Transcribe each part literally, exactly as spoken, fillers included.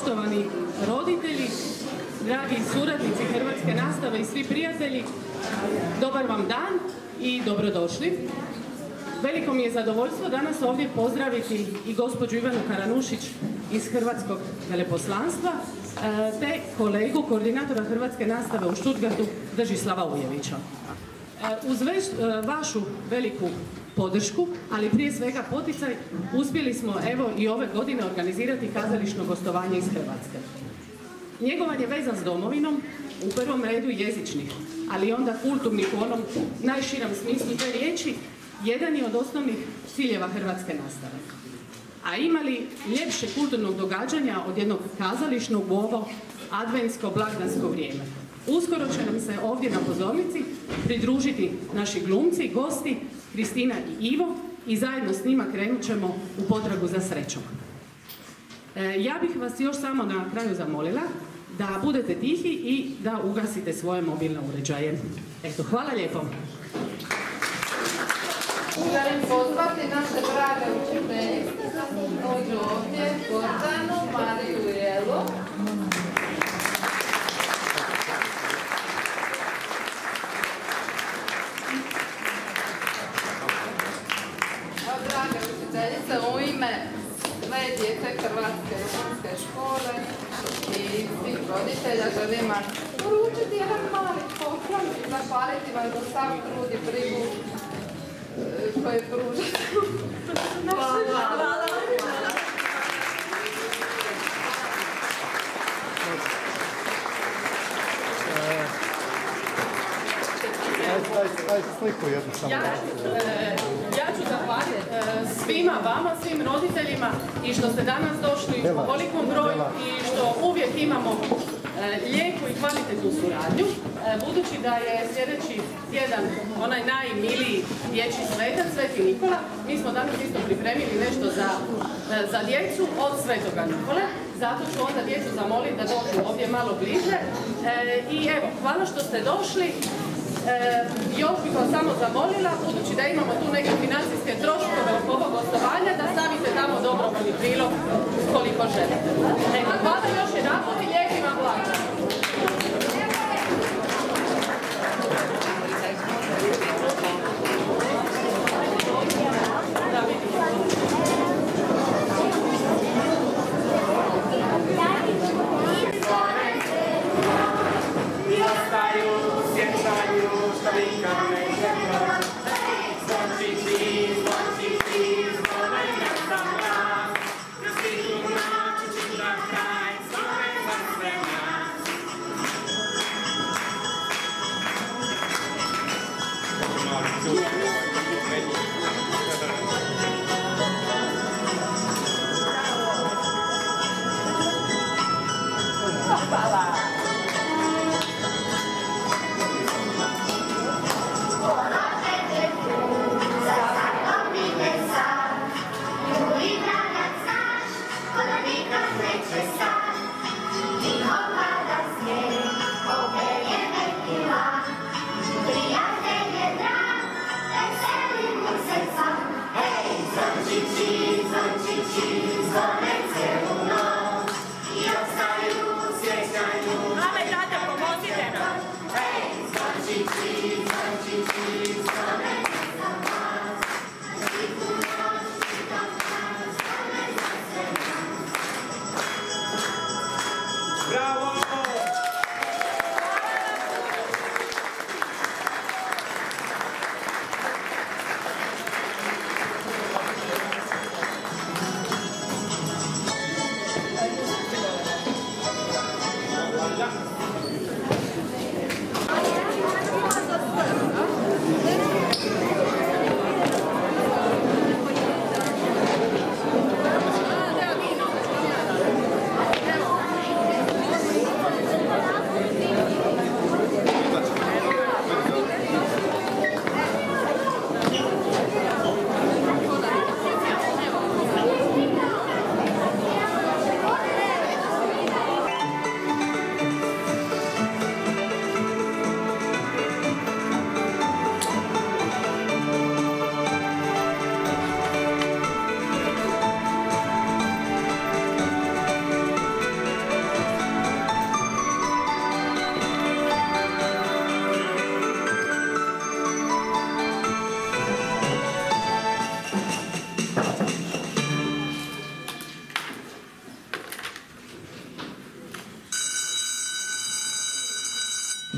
poštovani roditelji, dragi suradnici hrvatske nastave i svi prijatelji, dobar vam dan i dobrodošli. Veliko mi je zadovoljstvo danas ovdje pozdraviti i gospođu Ivanu Karanušić iz Hrvatskog veleposlanstva, te kolegu koordinatora hrvatske nastave u Stuttgartu Držislava Ujevića. Uz vašu veliku podršku, ali prije svega poticaj, uspjeli smo evo i ove godine organizirati kazališno gostovanje iz Hrvatske. Njegovan je vezan s domovinom, u prvom redu jezičnih, ali onda kulturnih u onom najširom smislu te riječi, jedan je od osnovnih ciljeva hrvatske nastave. A ima li ljepše kulturnog događanja od jednog kazališnog u ovo adventsko-blagdansko vrijeme? Uskoro će nam se ovdje na pozornici pridružiti naši glumci, gosti, Kristina i Ivo, i zajedno s njima krenut ćemo u potragu za srećom. E, ja bih vas još samo na kraju zamolila da budete tihi i da ugasite svoje mobilne uređaje. Eto, hvala lijepo. Želim pozvati naše drage učiteljice da dođu ovdje, Gordanu, Mariju i Elu. Drage učiteljice, u ime sve djece Hrvatske rumunske škole i svih roditelja želim vam poručiti jedan mali poklon i zahvaliti vam za sav trud i brigu koje pružate. Hvala. Daj sliku jednu samo. Ja ću zahvaliti svima vama, svim roditeljima i što ste danas došli u velikom broju i što uvijek imamo lijepu i kvalitetnu suradnju. Budući da je sljedeći tjedan onaj najmiliji dječji svetac, Sveti Nikola, mi smo danas isto pripremili nešto za, za djecu od Svetoga Nikole. Zato ću onda djecu zamoliti da dođu ovdje malo bliže. I evo, hvala što ste došli. E, još bih vas samo zamolila, budući da imamo tu neke financijske troškove oko ovog gostovanja, da stavite tamo dobrovoljni prilog koliko želite. Evo, hvala još jedanput i lijepi vam blagdan. Da vidimo. Thank you.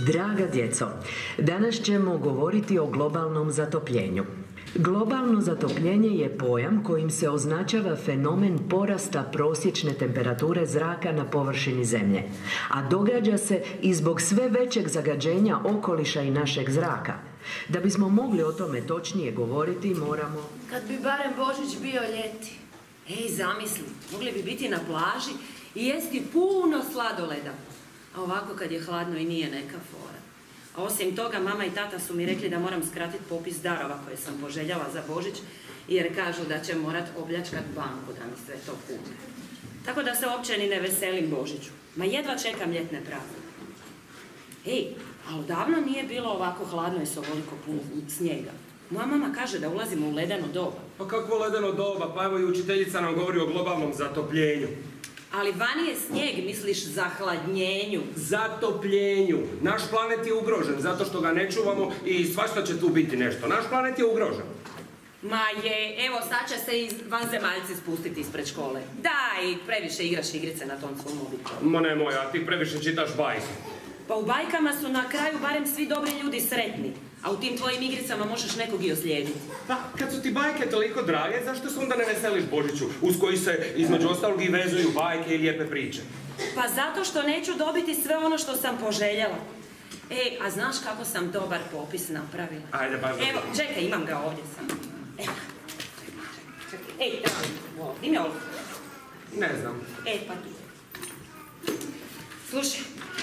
Draga djeco, danas ćemo govoriti o globalnom zatopljenju. Globalno zatopljenje je pojam kojim se označava fenomen porasta prosječne temperature zraka na površini Zemlje, a događa se i zbog sve većeg zagađenja okoliša i našeg zraka. Da bismo mogli o tome točnije govoriti, moramo... Kad bi barem Božić bio ljeti. Ej, zamisli, mogli bi biti na plaži i jesti puno sladoleda. A ovako kad je hladno i nije neka fora. A osim toga, mama i tata su mi rekli da moram skratiti popis darova koje sam poželjala za Božić, jer kažu da će morat obljačkat banku da mi sve to pune. Tako da se uopće ni ne veselim Božiću. Ma jedva čekam ljetne praznike. Ej, a odavno nije bilo ovako hladno i s ovoliko puno snijega. Moja mama kaže da ulazimo u ledeno doba. Pa kakvo ledeno doba? Pa evo i učiteljica nam govori o globalnom zatopljenju. Ali vani je snijeg, misliš, zahladnjenju. Zatopljenju. Naš planet je ugrožen zato što ga ne čuvamo i svašta će tu biti nešto. Naš planet je ugrožen. Ma je, evo sad će se i vanzemaljci spustiti ispred škole. Da, i previše igraš igrice na tom svom mobitelu. Ma nemoj, a ti previše čitaš bajke. Pa u bajkama su na kraju barem svi dobri ljudi sretni. A u tim tvojim igricama možeš nekog i oslijediti. Pa, kad su ti bajke toliko drage, zašto se onda ne veseliš Božiću, uz koji se između ostalog i vezuju bajke i lijepe priče? Pa zato što neću dobiti sve ono što sam poželjela. Ej, a znaš kako sam dobar popis napravila? Ajde, baš dobro. Evo, čekaj, imam ga ovdje sam. Evo, čekaj, ej, evo, di mi je ovdje? Ne znam. E, pa tu. Slušaj.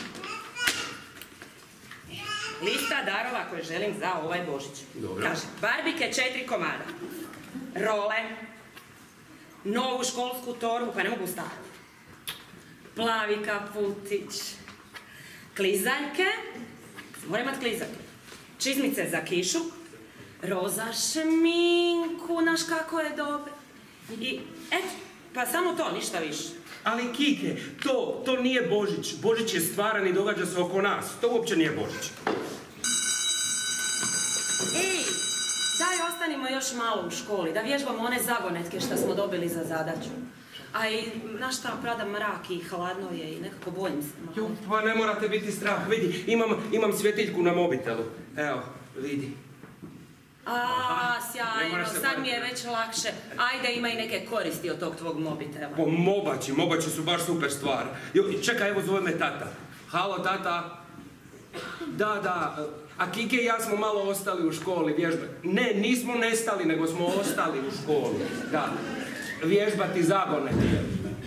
Lista darova koje želim za ovaj Božić. Dobro. Kaže, barbike četiri komada, role, novu školsku torbu, pa ne mogu staviti, plavi kaputić, klizaljke, moram imat klizaljke, čizmice za kišu, roza šminku, znaš kako je dobro. I, eto, pa samo to, ništa više. Ali Kike, to, to nije Božić. Božić je stvaran i događa se oko nas. To uopće nije Božić. Ej, daj ostanimo još malo u školi, da vježbamo one zagonetke što smo dobili za zadaću. A i, znaš šta, prada mrak i hladno je i nekako bojim se. Jo, pa ne morate biti strah. Vidi, imam, imam svjetiljku na mobitelu. Evo, vidi. A, sjajno, sad mi je već lakše. Ajde, ima i neke koristi od tog tvog mobitela. Po mobači, mobači su baš super stvar. Jo, čekaj, evo zove me tata. Halo, tata. Da, da, a Kike i ja smo malo ostali u školi vježbati. Ne, nismo nestali, nego smo ostali u školi. Da, vježbati zagonetke.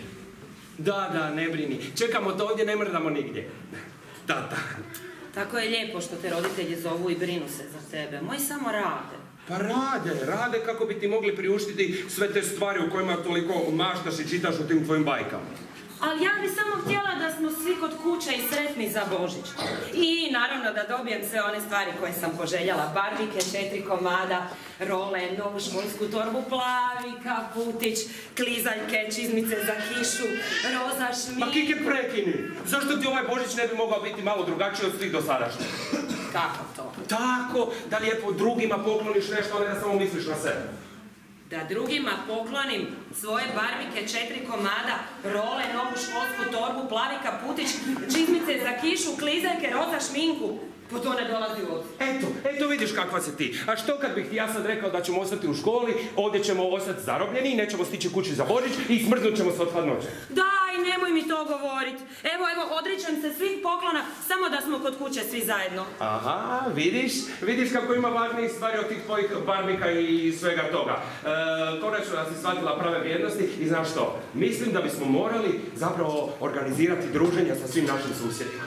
Da, da, ne brini. Čekamo to ovdje, ne mrdamo nigdje. Tata. Tako je lijepo što te roditelji zovu i brinu se za tebe. Moji samo rade. Pa rade, rade kako bi ti mogli priuštiti sve te stvari u kojima toliko maštaš i čitaš u tim tvojim bajkama. Ali ja bi samo htjela da smo svi kod kuće i sretni za Božić. I naravno da dobijem sve one stvari koje sam poželjala. Barbike, četiri komada, role, novu školsku torbu, plavi kaputić, klizaljke, čizmice za kišu, roza šminku. Pa Kike, prekini! Zašto ti ovaj Božić ne bi mogao biti malo drugačiji od svih dosadašnjih? Kako to? Tako, da lijepo drugima pokloniš nešto, a ne da samo misliš na sebe. Da drugima poklonim svoje barbike, četiri komada, role, novu školsku torbu, plavi kaputić, čizmice za kišu, klizaljke, roza šminku. Po to ne dolazi u obzir. Eto, eto vidiš kakva si ti. A što kad bih ti ja sad rekao da ćemo ostati u školi, ovdje ćemo ostati zarobljeni i nećemo stići kući za Božić i smrznut ćemo se od hladnoće. Daj, nemoj mi to govorit. Evo, evo, odričem se svih poklona, samo da smo kod kuće svi zajedno. Aha, vidiš, vidiš kako ima važnijih stvari od tih tvojih barbika i svega toga. E, konačno da si shvatila prave vrijednosti i znaš što, mislim da bismo morali zapravo organizirati druženja sa svim našim susjedima.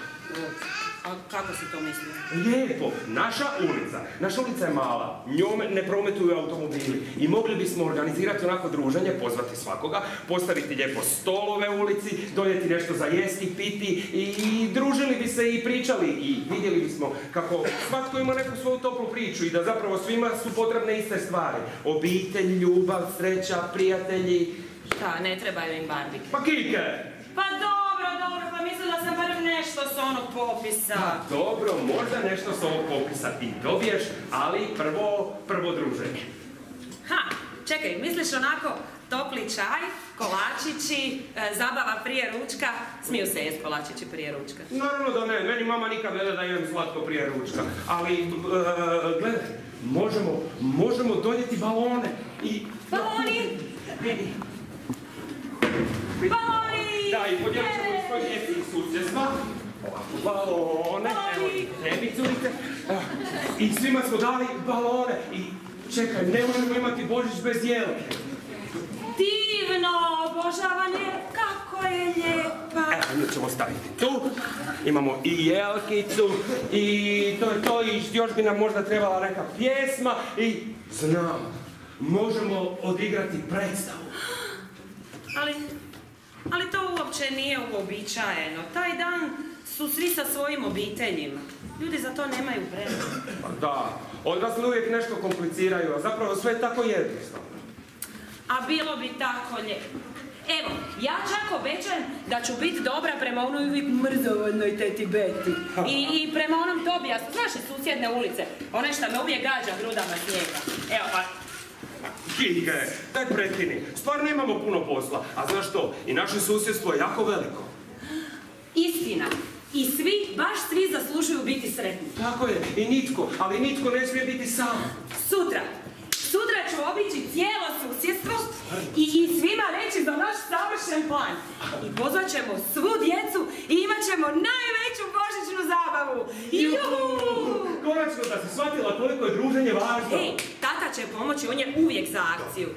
A kako si to mislio? Lijepo, naša ulica, naša ulica je mala, njom ne prometuju automobili i mogli bismo organizirati onako druženje, pozvati svakoga, postaviti lijepo stolove u ulici, donijeti nešto za jesti, piti i družili bi se i pričali i vidjeli bismo kako svatko ima neku svoju toplu priču i da zapravo svima su potrebne iste stvari. Obitelj, ljubav, sreća, prijatelji. Šta, ne trebaju im barbike? Pa Kike! Pa dobro, dobro, pa mislila sam barem nešto s onog popisa. Pa dobro, možda nešto s ovog popisa ti dobiješ, ali prvo, prvo druženje. Ha, čekaj, misliš onako topli čaj, kolačići, zabava prije ručka. Smiju se jest kolačići prije ručka. Naravno da ne, meni mama nikad ne da da idem slatko prije ručka. Ali, gledaj, možemo, možemo donijeti balone i... Baloni! Baloni! Da, i podijelit ćemo iz svoj djeci i susjedstva. Ovako, balone, evo, tebi curice. I svima smo dali balone. I čekaj, ne možemo imati Božić bez jelke. Divno, obožavam je, kako je lijepa. Evo, nju ćemo staviti tu. Imamo i jelkicu, i to je to, i još bi nam možda trebala neka pjesma, i znam, možemo odigrati predstavu. Ali, ali to uopće nije uobičajeno. Taj dan su svi sa svojim obiteljima. Ljudi za to nemaju vremena. Da, odrasli uvijek nešto kompliciraju, a zapravo sve je tako jednostavno. A bilo bi tako lijepo. Evo, ja čak obećajem da ću biti dobra prema onoj uvijek mrzovodnoj teti Beti. I, i prema onom Tobijasu, znaš iz susjedne ulice, onaj šta me uvijek gađa grudama snijega. Evo, pa... Kike, daj prekini, stvarno nemamo puno posla, a znaš što, i naše susjedstvo je jako veliko. Istina. I svi, baš svi zaslužuju biti sretni. Tako je, i nitko, ali nitko ne smije biti sam. Sutra. Sutra ću obići cijelo susjedstvo i, i svima reći za naš savršen plan. I pozvat ćemo svu djecu i imat ćemo najveću božićnu zabavu. Juhu! Konačno da si shvatila koliko je druženje važno. Ej, tata će pomoći, on je uvijek za akciju.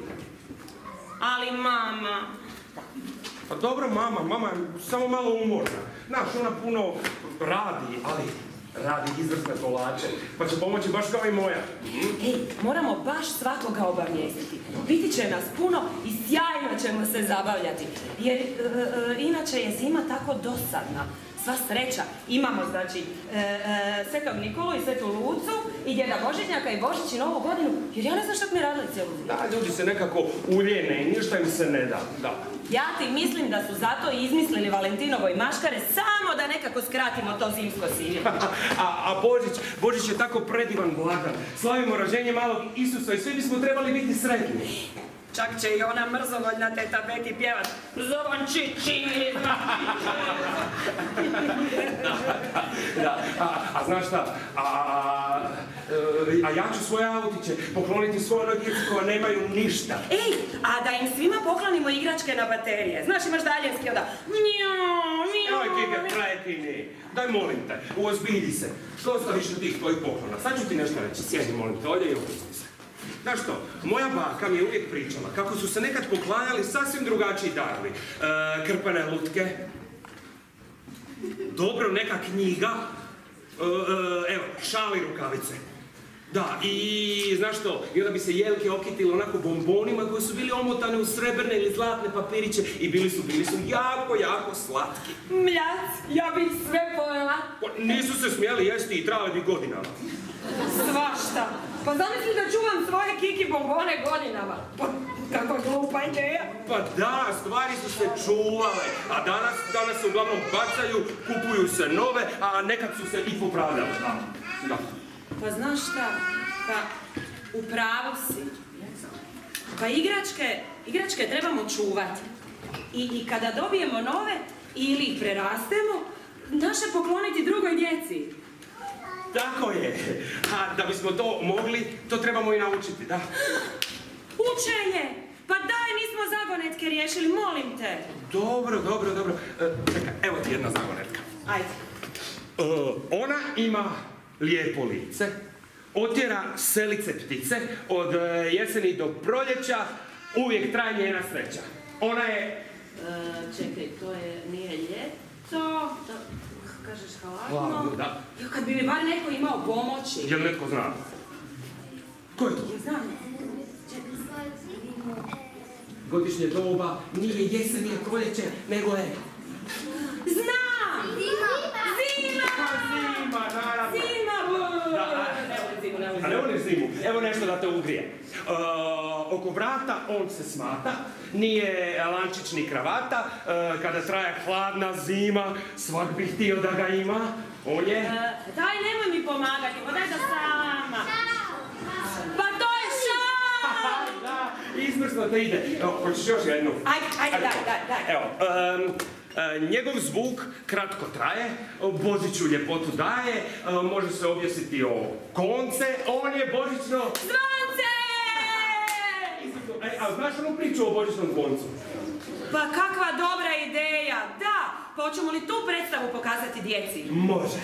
Ali mama... Pa dobro, mama, mama je samo malo umorna. Znaš, ona puno radi, ali radi izvrsne kolače, pa će pomoći baš kao i moja. Ej, moramo baš svakoga obavijestiti. Biti će nas puno i sjajno ćemo se zabavljati. Jer, e, e, inače je zima tako dosadna. Sva sreća. Imamo, znači, e, e, Svetog Nikolu i Svetu Lucu i Djeda Božićnjaka i Božić i Novu godinu, jer ja ne znam što mi radili cijelu zimu. Da, ljudi se nekako uljene i ništa im se ne da. Da. Ja ti mislim da su zato izmislili Valentinovo i maškare samo da nekako skratimo to zimsko sivljenje. a, a Božić, Božić je tako predivan blagdan. Slavimo rođenje malog Isusa i svi bismo trebali biti sretni. Čak će i ona mrzovoljna teta Beti pjevat Zovončići. Da, a, a znaš šta, a, a, a ja ću svoje autiće pokloniti svojoj djeci koja nemaju ništa. Ej, a da im svima poklonimo igračke na baterije. Znaš, imaš daljinski onda njo, njo. Evo, Kike, prekini. Daj, molim te, uozbilji se. Što ostaviš od tih tvojih poklona? Sad ću ti nešto reći. Sjedi, molim te, ovdje i opusni se. Znaš što, moja baka mi je uvijek pričala kako su se nekad poklanjali sasvim drugačiji darovi. E, krpene lutke, dobro, neka knjiga, e, e, evo, šal i rukavice. Da, i znaš što, i onda bi se jelke okitile onako bombonima koji su bili omotane u srebrne ili zlatne papiriće i bili su, bili su jako, jako slatki. Mljac, ja bih sve pojela. Pa, nisu se smjeli jesti i trajali bi godinama. Svašta. Pa zamisli da čuvam svoje Kiki bombone godinama. Pa, kako glupa ideja. Pa da, stvari su se čuvale, a danas, danas se uglavnom bacaju, kupuju se nove, a nekad su se i popravljale. Da, da. Pa znaš šta, pa u pravu si. Pa igračke, igračke trebamo čuvati. I, i kada dobijemo nove ili ih prerastemo, naše pokloniti drugoj djeci. Tako je. A da bismo to mogli, to trebamo i naučiti, da. Učenje! Pa daj, nismo zagonetke riješili, molim te. Dobro, dobro, dobro. E, čekaj, evo ti jedna zagonetka. Ajde. E, ona ima lijepo lice, otjera selice ptice, od jeseni do proljeća uvijek traje njena sreća. Ona je... E, čekaj, to je, nije ljeto, to, kažeš hladno. Hladno, da. Jo, kad bi mi bar neko imao pomoći. Jel netko zna? Ko je to? Ja znam. Godišnje doba nije jesen, nije proljeće, nego je... Znam! Zima! Zima! Zima, naravno. Zima! Da, ne volim zimu, ne volim zimu. A ne voliš zimu? Evo nešto da te ugrije. Uh, oko vrata on se smata, nije lančić ni kravata, uh, kada traje hladna zima, svak bi htio da ga ima, on je... Uh, daj, nemoj mi pomagati, pa daj da sama. Pa to je šal! Da, izvrsno izvrsno te ide. Evo, hoćeš još jednu? Ajde, ajde, daj, daj, daj. Evo, um, uh, njegov zvuk kratko traje, Božiću ljepotu daje, uh, može se objesiti o konce, on je božićno... Zvonce! E, a znaš onu priču o božićnom zvoncu? Pa kakva dobra ideja, da! Pa hoćemo li tu predstavu pokazati djeci? Može.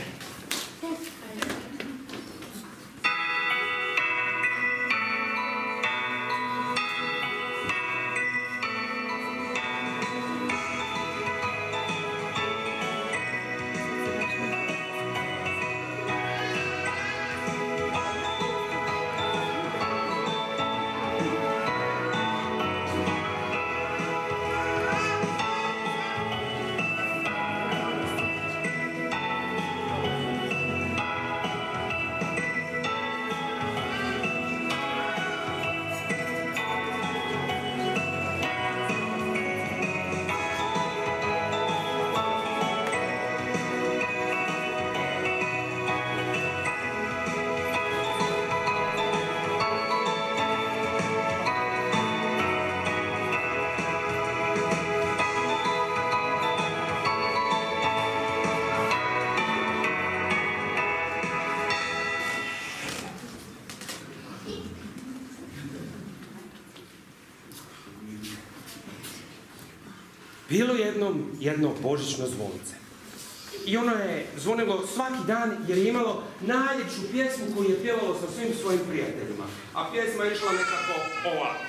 Bilo jednom jedno božićno zvonce. I ono je zvonilo svaki dan jer je imalo najljepšu pjesmu koju je pjevalo sa svim svojim prijateljima. A pjesma je išla nekako ovako.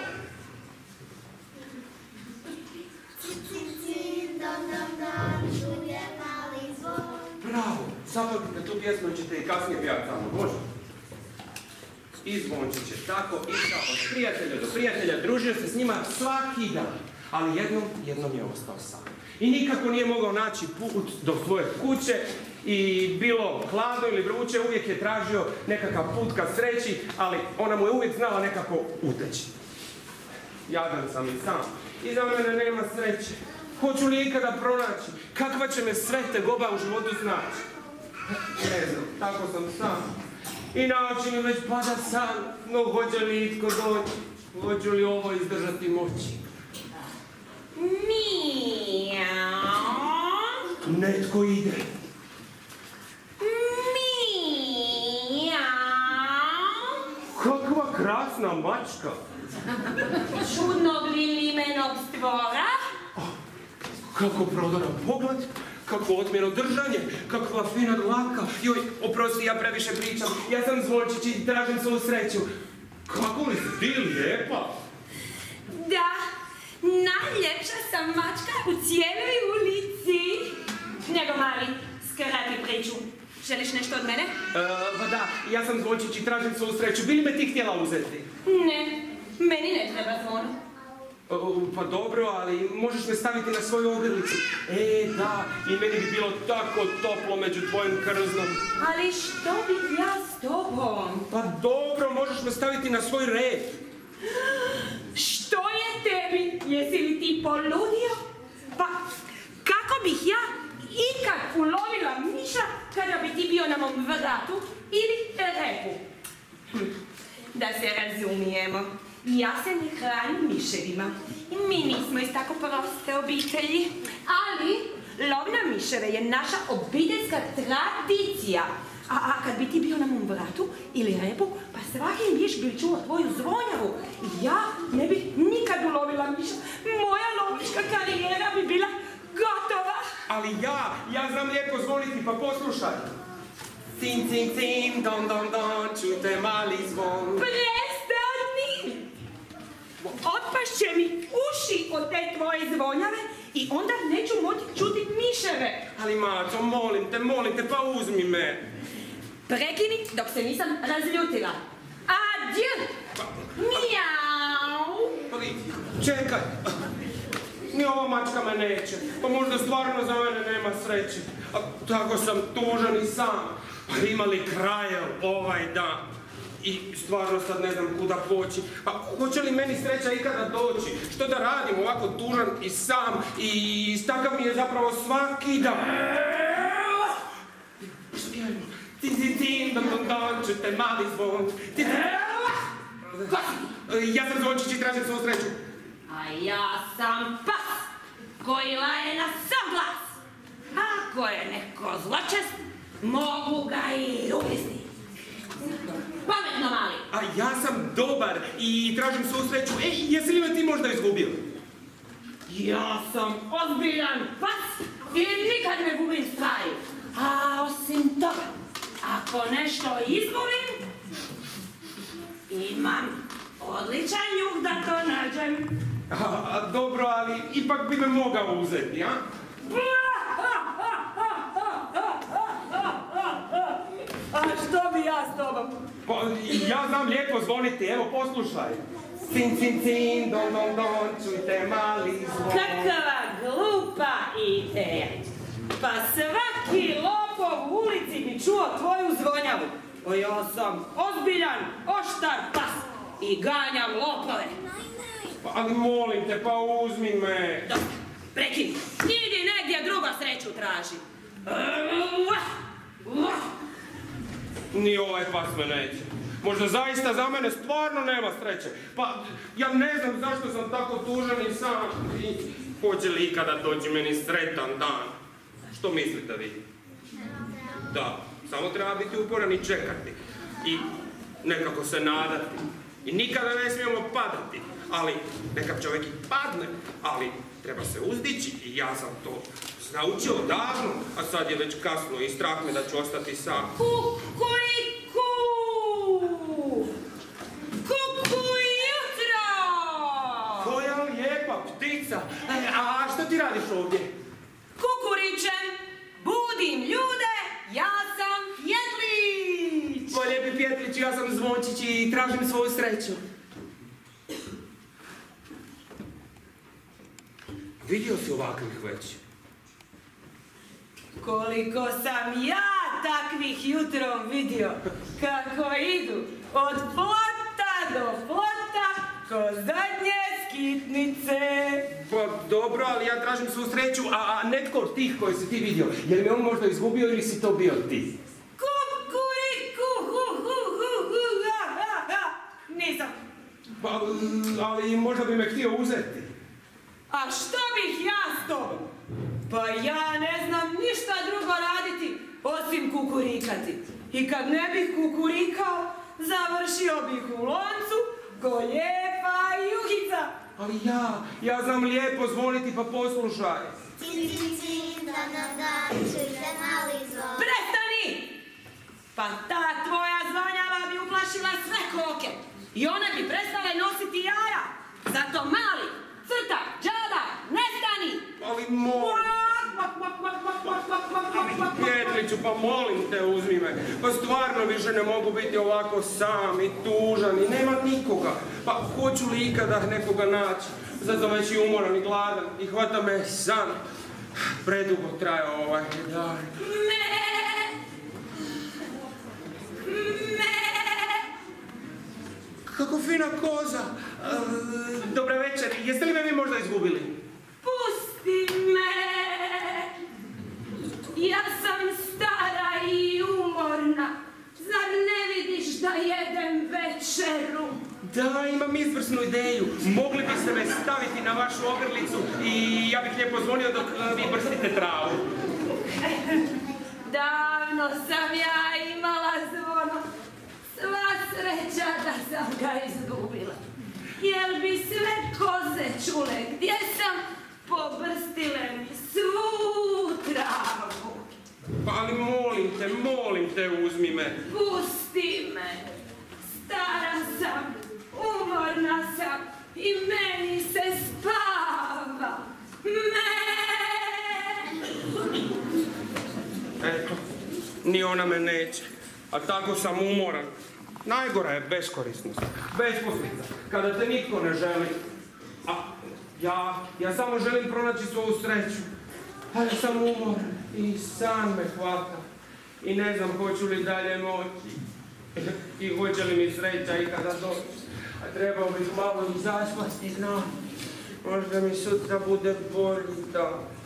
Bravo, zapamtite tu pjesmu i ćete i kasnije pjevati tamo, može? I zvončić je tako išao od prijatelja do prijatelja, družio se s njima svaki dan. Ali jednom, jednom je ostao sam. I nikako nije mogao naći put do svoje kuće i bilo hladno ili vruće, uvijek je tražio nekakav put ka sreći, ali ona mu je uvijek znala nekako uteći. Jadan sam i sam. I za mene nema sreće. Hoću li ikada pronaći? Kakva će me sve tegoba u životu snaći? Ne znam, tako sam sam. I na oči mi već pada san, no hoće li itko doći? Hoću li ovo izdržati moći? Miau. Netko ide. Miau. Kakva krasna mačka. Čudnog li limenog stvora? Kako prodoran pogled, kako odmjerno držanje, kakva fina dlaka. Joj, oprosti, ja previše pričam. Ja sam Zvončić i tražim svoju sreću. Kako li si ti lijepa? Da, najljepša sam mačka u cijeloj ulici. Nego mali, skrati priču. Želiš nešto od mene? E, pa da, ja sam Zvončić i tražim svoju sreću. Bi li me ti htjela uzeti? Ne, meni ne treba zvon. O, pa dobro, ali možeš me staviti na svoju ogrlicu. E, da, i meni bi bilo tako toplo među tvojim krznom. Ali što bih ja s tobom? Pa dobro, možeš me staviti na svoj rep. Što je tebi? Jesi li ti poludio? Pa, kako bih ja ikad ulovila miša kada bi ti bio na mom vratu ili repu? Hm. Da se razumijemo, ja se ne hranim miševima. Mi nismo iz tako proste obitelji. Ali, lov na miševe je naša obiteljska tradicija. A, a kad bi ti bio na mom vratu ili repu, pa svaki miš bi čuo tvoju zvonjavu. Ja ne bih nikad ulovila miša. Moja lovička karijera bi bila gotova. Ali ja, ja znam lijepo zvoniti, pa poslušaj. Cin, cin, cin, don, don, don, čujte mali zvon. Prestani! Otpašće mi uši od te tvoje zvonjave i onda neću moći čuti miševe. Ali Maco, molim te, molim te, pa uzmi me. Prekini dok se nisam razljutila. Adju! Mijau! Pa vidi, čekaj. Ni ova mačka me neće. Pa možda stvarno za mene nema sreće. A tako sam tužan i sam. Pa ima li kraja ovaj dan? I stvarno sad ne znam kuda poći. Pa hoće li meni sreća ikada doći? Što da radim ovako tužan i sam? I takav mi je zapravo svaki dan. Što pijemo? Tin, tin, tin, dom, dom, dom, čujte mali zvon. Tin, tin. Ja sam Zvončić i tražim svoju sreću. A ja sam pas koji laje na sav glas. Ako je neko zločest, mogu ga i ugristi. Pametno, mali. A ja sam dobar i tražim svu sreću. Ej, jesi li me ti možda izgubio? Ja sam ozbiljan pas i nikad ne gubim stvari. A osim toga, ako nešto izgubim, imam odličan njuh da to nađem. A, a, dobro, ali ipak bi me mogao uzeti, a? A što bi ja s tobom? Pa, ja znam lijepo zvoniti, evo poslušaj. Cin, cin, cin, don, don, don, čujte mali zvon. Kakava glupa ideja. Pa svaki lopov u ulici bi čuo tvoju zvonjavu. O, ja sam ozbiljan, oštar pas i ganjam lopove. Pa, ali molim te, pa uzmi me. Dobro, prekini. Idi negdje drugo sreću traži. Ni ovaj pas me neće. Možda zaista za mene stvarno nema sreće. Pa, ja ne znam zašto sam tako tužan i sam. I hoće li ikada doći meni sretan dan? Što mislite vi? Da, samo treba biti uporan i čekati. I nekako se nadati. I nikada ne smijemo padati. Ali, nekad čovjek i padne, ali treba se uzdići i ja sam to naučio davno, a sad je već kasno i strah me da ću ostati sam. Kukuriku! Kuku jutro! Koja lijepa ptica! E, a što ti radiš ovdje? Kukuričem, budim ljude, ja sam Jedlić! Tvoj lijepi Pjetlić, ja sam Zvončić i tražim svoju sreću. Vidio si ovakvih već? Koliko sam ja takvih jutrom vidio, kako idu od plota do plota ko zadnje skitnice. Pa dobro, ali ja tražim svoju sreću, a, a netko od tih koji si ti vidio, je li me on možda izgubio ili si to bio ti? Kukuriku, hu, hu, hu, hu, ha, ha, ha. Nisam. Pa, ali možda bi me htio uzeti. A što bih ja s tobom? Pa ja ne znam ništa drugo raditi osim kukurikati. I kad ne bih kukurikao, završio bih u loncu ko lijepa juhica. Ali ja, ja znam lijepo zvoniti, pa poslušaj. Cin, cin, cin, dan, dan, dan, čujte mali zvon. Prestani! Pa ta tvoja zvonjava bi uplašila sve koke. I one bi prestale nositi jaja. Zato mali, crta, džada, nestani! Ali molim... Pjetliću, pa molim te, uzmi me. Pa stvarno više ne mogu biti ovako sam i tužan i nema nikoga. Pa hoću li ikada nekoga naći? Zato već i umoran i gladan i hvata me san. Predugo traje ovaj dan. Kako fina koza. Dobar večer, jeste li me vi možda izgubili? Pusti me! Ja sam stara i umorna. Zar ne vidiš da jedem večeru? Da, imam izvrsnu ideju. Mogli biste me staviti na vašu ogrlicu i ja bih lijepo zvonio dok vi brstite travu. Davno sam ja imala zvono. Sva sreća da sam ga izgubila. Jel bi sve koze čule gdje sam, pobrstile mi svu travu. Pa ali molim te, molim te, uzmi me. Pusti me. Stara sam, umorna sam i meni se spava. Me! Eto, ni ona me neće. A tako sam umoran. Najgora je beskorisnost, besposlica, kada te nitko ne želi. A ja, ja samo želim pronaći svoju sreću. Ali sam umoran i san me hvata. I ne znam hoću li dalje moći. I hoće li mi sreća ikada doći. A trebao bih malo i zaspati, znam. Možda mi sutra bude bolji dan.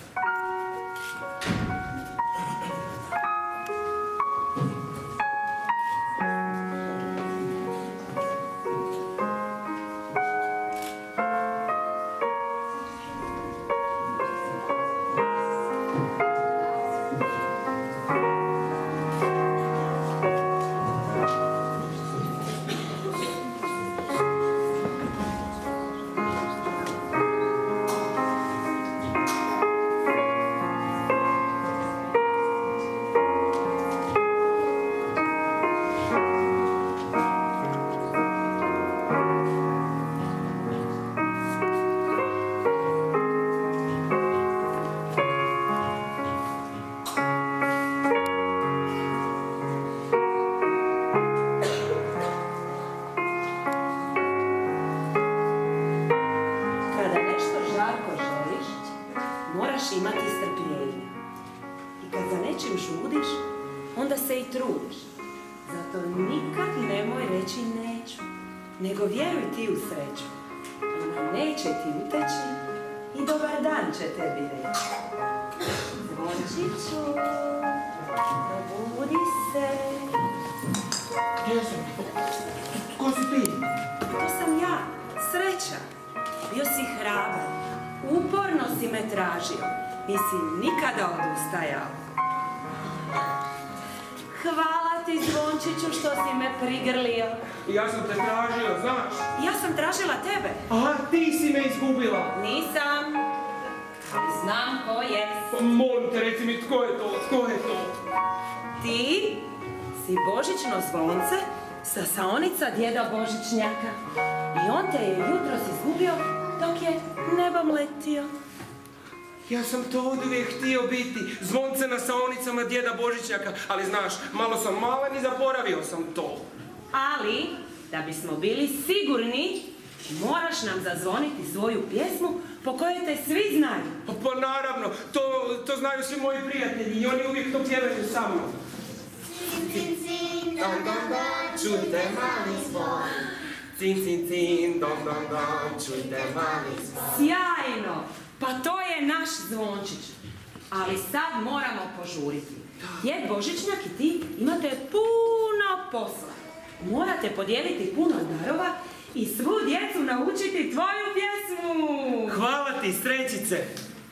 nečim žudiš, onda se i trudiš. Zato nikad nemoj reći neću, nego vjeruj ti u sreću. Ona neće ti uteći i dobar dan će tebi reći. Zvončiću, probudi se. Gdje sam? Ko si ti? To sam ja, Sreća. Bio si hrabar, uporno si me tražio, nisi nikada odustajao. Hvala ti, Zvončiću, što si me prigrlio. Ja sam te tražio, znaš? Ja sam tražila tebe. A, ti si me izgubila. Nisam, ali znam ko je. Molim te, reci mi, tko je to, tko je to? Ti si Božićno zvonce sa saonica djeda Božićnjaka. I on te je jutros izgubio dok je nebom letio. Ja sam to oduvijek htio biti, zvonce na saonicama djeda Božićnjaka, ali znaš, malo sam malen i zaboravio sam to. Ali, da bismo bili sigurni, moraš nam zazvoniti svoju pjesmu po kojoj te svi znaju. Pa, pa naravno, to, to znaju svi moji prijatelji i oni uvijek to pjevaju sa mnom. Cin, cin, cin, Dom, dom, dom, čujte mali zvon. Cin, cin, cin, dom, dom, dom, čujte mali zvon. Sjajno! Pa to je naš Zvončić. Ali sad moramo požuriti. Djed Božićnjak i ti imate puno posla. Morate podijeliti puno darova i svu djecu naučiti tvoju pjesmu. Hvala ti, Srećice.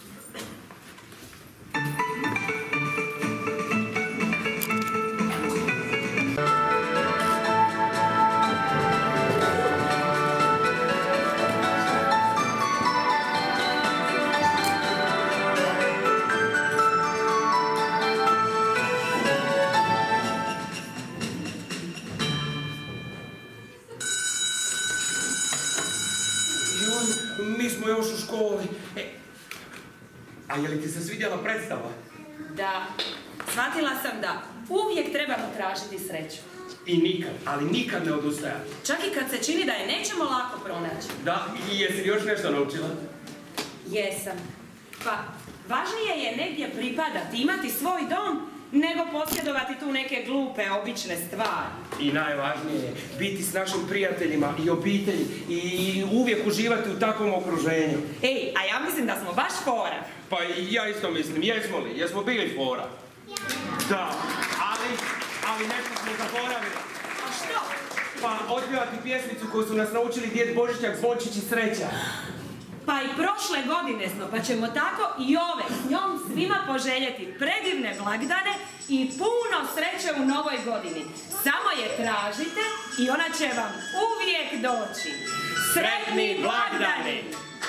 Mi smo još u školi. E, a je li ti se svidjela predstava? Da, shvatila sam da uvijek trebamo tražiti sreću. I nikad, ali nikad ne odustajati. Čak i kad se čini da je nećemo lako pronaći. Da, i jesi li još nešto naučila? Jesam. Pa, važnije je negdje pripadati, imati svoj dom, nego posjedovati tu neke glupe, obične stvari. I najvažnije je biti s našim prijateljima i obitelji i uvijek uživati u takvom okruženju. Ej, a ja mislim da smo baš fora. Pa i ja isto mislim, jesmo li? Jesmo bili fora? Da, ali, ali nešto smo zaboravili. A što? Pa otpjevati pjesmicu koju su nas naučili djed Božićnjak, Zvončić i Sreća. Pa i prošle godine smo, pa ćemo tako i ove s njom svima poželjeti predivne blagdane i puno sreće u novoj godini. Samo je tražite i ona će vam uvijek doći. Sretni blagdani!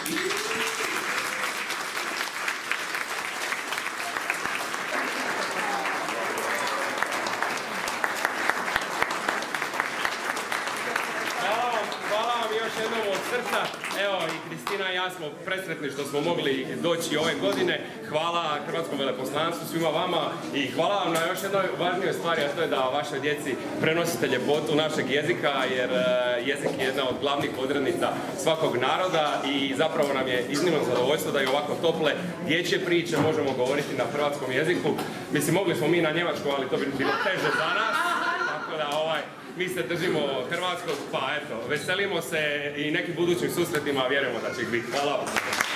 Hvala vam još jednom od srca. Evo, i Kristina i ja smo presretni što smo mogli doći ove godine. Hvala Hrvatskom veleposlanstvu, svima vama i hvala vam na još jednoj važnijoj stvari, a to je da vašoj djeci prenosite ljepotu našeg jezika, jer jezik je jedna od glavnih odrednica svakog naroda i zapravo nam je iznimno zadovoljstvo da i ovako tople dječje priče možemo govoriti na hrvatskom jeziku. Mislim, mogli smo mi na njemačkom, ali to bi bilo teže za nas. Tako da, ovaj, mi se držimo hrvatskog, pa eto, veselimo se i nekim budućim susretima, vjerujemo da će ih biti. Hvala vam.